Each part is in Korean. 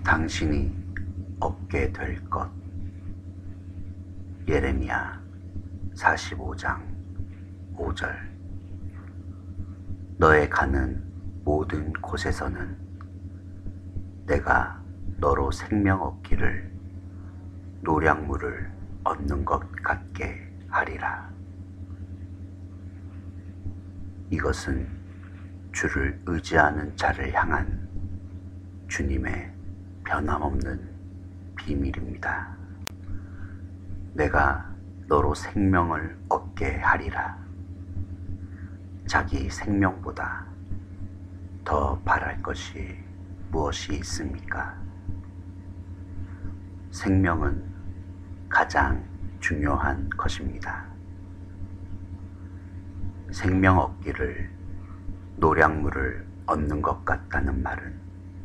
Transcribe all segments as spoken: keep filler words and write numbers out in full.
당신이 얻게 될 것. 예레미야 사십오 장 오 절. 너의 가는 모든 곳에서는 내가 너로 생명 얻기를 노량물을 얻는 것 같게 하리라. 이것은 주를 의지하는 자를 향한 주님의 변함없는 비밀입니다. 내가 너로 생명을 얻게 하리라. 자기 생명보다 더 바랄 것이 무엇이 있습니까? 생명은 가장 중요한 것입니다. 생명 얻기를 노량물을 얻는 것 같다는 말은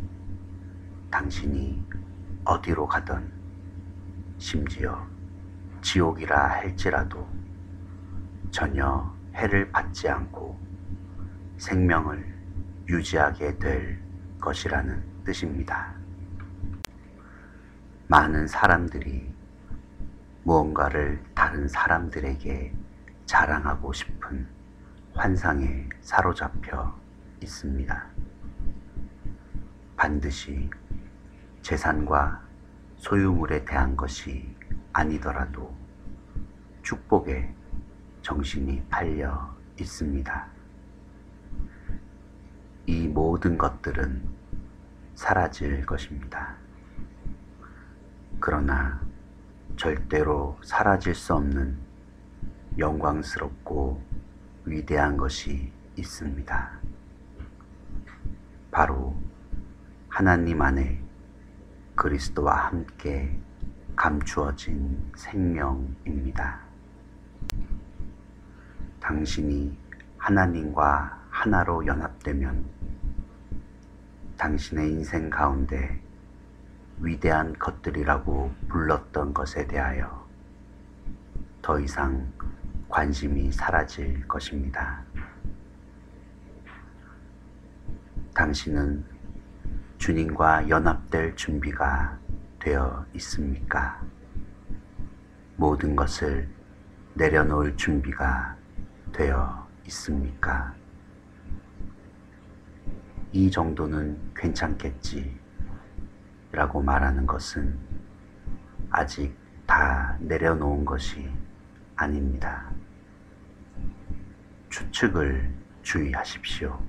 당신이 어디로 가든 심지어 지옥이라 할지라도 전혀 해를 받지 않고 생명을 유지하게 될 것이라는 뜻입니다. 많은 사람들이 무언가를 다른 사람들에게 자랑하고 싶은 환상에 사로잡혀 있습니다. 반드시 재산과 소유물에 대한 것이 아니더라도 축복에 정신이 팔려 있습니다. 이 모든 것들은 사라질 것입니다. 그러나 절대로 사라질 수 없는 영광스럽고 위대한 것이 있습니다. 바로 하나님 안에 그리스도와 함께 감추어진 생명입니다. 당신이 하나님과 하나로 연합되면 당신의 인생 가운데 위대한 것들이라고 불렀던 것에 대하여 더 이상 관심이 사라질 것입니다. 당신은 주님과 연합될 준비가 되어 있습니까? 모든 것을 내려놓을 준비가 되어 있습니까? 이 정도는 괜찮겠지 라고 말하는 것은 아직 다 내려놓은 것이 아닙니다. 추측을 주의하십시오.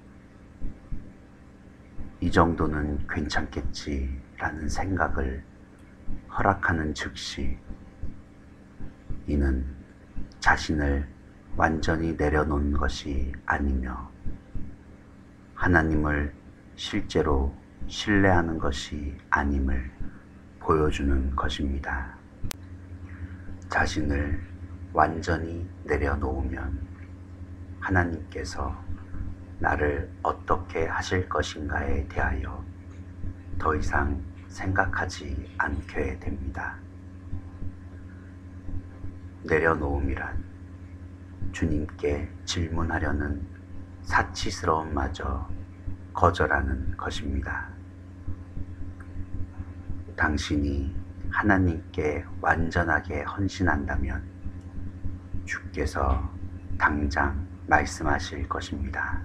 이 정도는 괜찮겠지 라는 생각을 허락하는 즉시 이는 자신을 완전히 내려놓는 것이 아니며 하나님을 실제로 신뢰하는 것이 아님을 보여주는 것입니다. 자신을 완전히 내려놓으면 하나님께서 나를 어떻게 하실 것인가에 대하여 더 이상 생각하지 않게 됩니다. 내려놓음이란 주님께 질문하려는 사치스러움마저 거절하는 것입니다. 당신이 하나님께 완전하게 헌신한다면 주께서 당장 말씀하실 것입니다.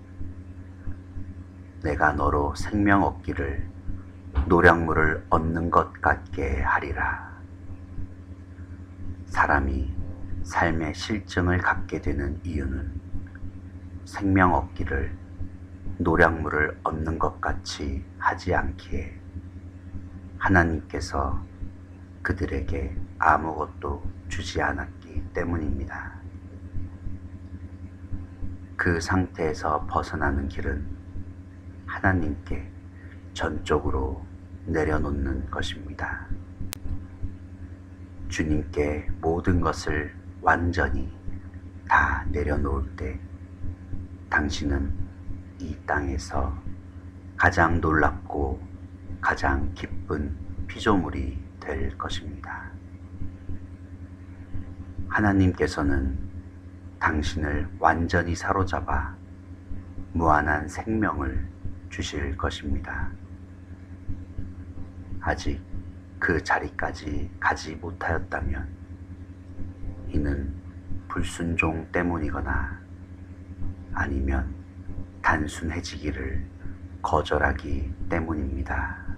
내가 너로 생명 얻기를 노량물을 얻는 것 같게 하리라. 사람이 삶의 실증을 갖게 되는 이유는 생명 얻기를 노량물을 얻는 것 같이 하지 않기에 하나님께서 그들에게 아무것도 주지 않았기 때문입니다. 그 상태에서 벗어나는 길은 하나님께 전적으로 내려놓는 것입니다. 주님께 모든 것을 완전히 다 내려놓을 때 당신은 이 땅에서 가장 놀랍고 가장 기쁜 피조물이 될 것입니다. 하나님께서는 당신을 완전히 사로잡아 무한한 생명을 주실 것입니다. 아직 그 자리까지 가지 못하였다면 이는 불순종 때문이거나 아니면 단순해지기를 거절하기 때문입니다.